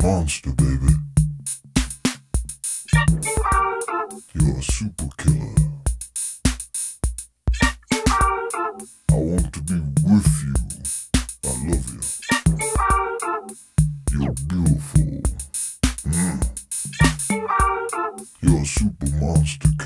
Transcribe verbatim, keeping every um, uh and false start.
monster, baby. You're a super killer. I want to be with you. I love you. You're beautiful. Mm. You're a super monster,